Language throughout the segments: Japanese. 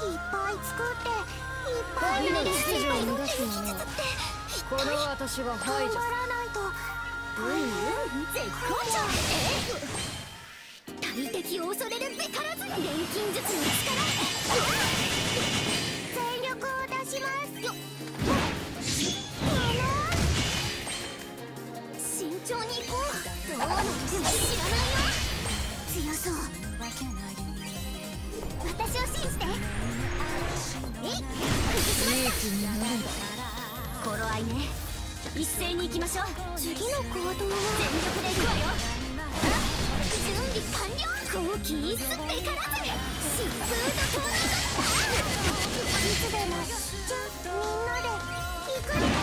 ぱい作っていっぱいの秩序を乱すものこの私が排除。頑張らないと。絶好調。大敵を恐れるべからず錬金術の力全力を出しますよ。慎重に行こう。どうなっても知らないよ。強そう。私を信じて。えい、崩しました。頃合いね。一斉に行きましょう。次の行動は全力で行くわよ。準備完了。後期一すってからず疾風怒涛のいつでもじゃみんなで行くよ。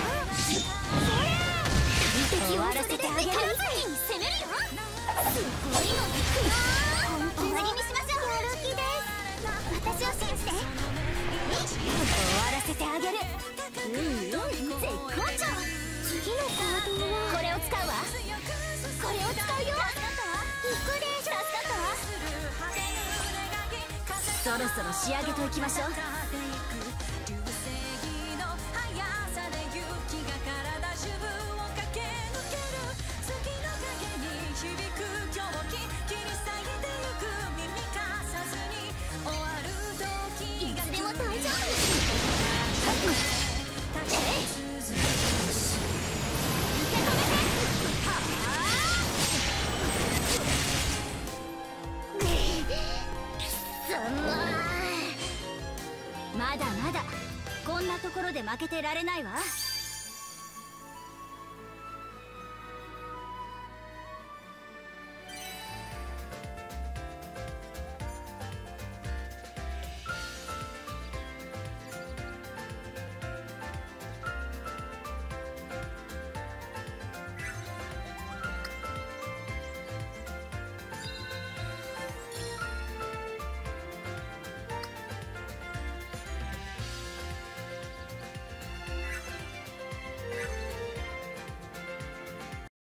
敵を終わらせてあげる。一気に攻めるよ。すごいの行くよ。終わりにしましょう。やる気です。私を信じて。終わらせてあげる。絶好調。次のカードはこれを使うわ。これを使うよ。行くでしょ。助かったわ。そろそろ仕上げといきましょう。いつでも大丈夫。まだまだこんなところで負けてられないわ。